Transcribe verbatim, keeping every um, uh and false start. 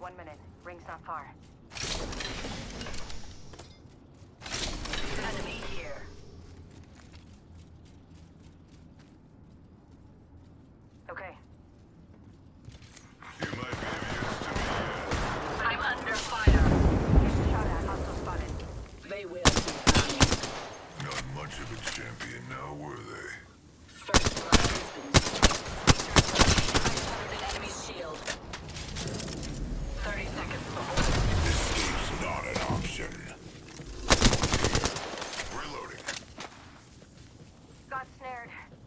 One minute. Ring's not far. Enemy here. Okay. You might be of use to me yet. I'm under fire. Shot at. Hostile spotted. They will be. Not much of a champion now, were they? First blood has been. I shattered an enemy's shield. Thirty seconds before. Escape's not an option. Reloading. Got snared.